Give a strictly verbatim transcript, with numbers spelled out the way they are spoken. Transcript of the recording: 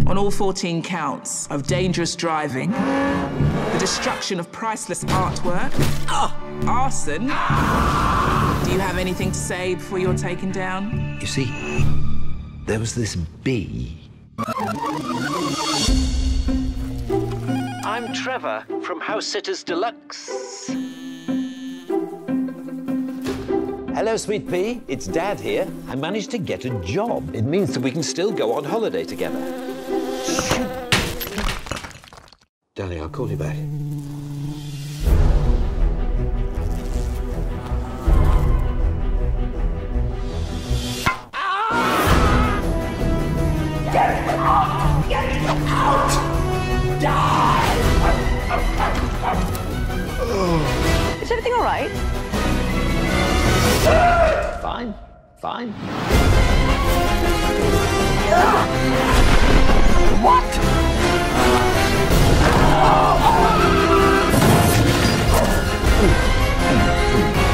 on all fourteen counts of dangerous driving, the destruction of priceless artwork, oh, arson. Do you have anything to say before you're taken down? You see, there was this bee. I'm Trevor from House Sitters Deluxe. Hello, sweet pea. It's Dad here. I managed to get a job. It means that we can still go on holiday together. Darling, I'll call you back. Get out! Get out! Die! Is everything all right? Fine, fine. What? Oh!